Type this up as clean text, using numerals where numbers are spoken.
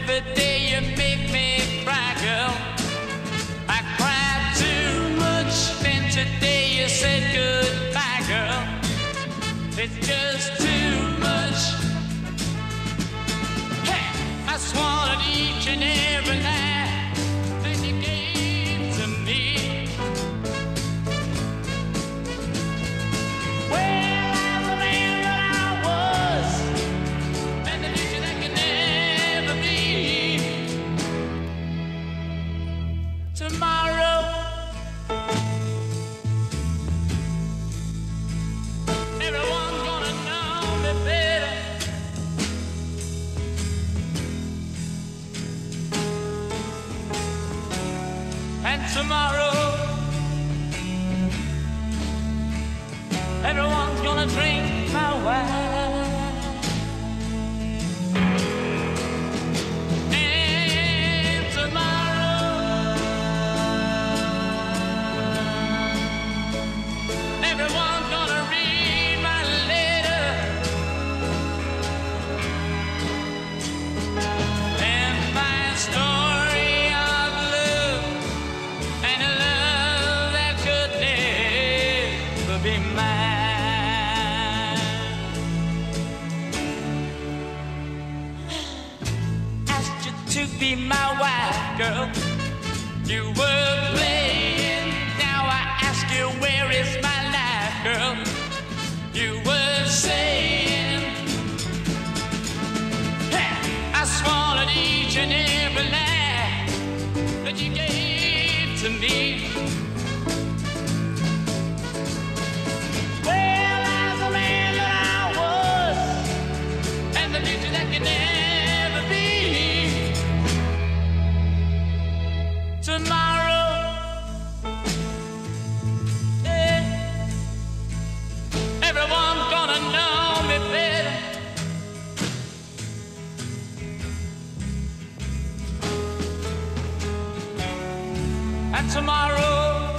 every day you make me cry, girl. I cried too much, then today you said goodbye, girl. It's just too much. Hey, I swallowed each and every lie that you gave to me. Well, I'm the man that I was, and the future that can never be. Tomorrow, everyone's gonna know me better. And tomorrow, everyone's gonna drink my wine. And tomorrow, everyone's gonna read my letter. And my story of love, and a love that could never be mine. Asked you to be my wife, girl. You were playing. Now I ask you, where is my life, girl? You were saying, hey, I swallowed each and every lie that you gave to me. Well, I'm the man that I was, and the future that can never be. Tomorrow, yeah, everyone's gonna know me better. And tomorrow,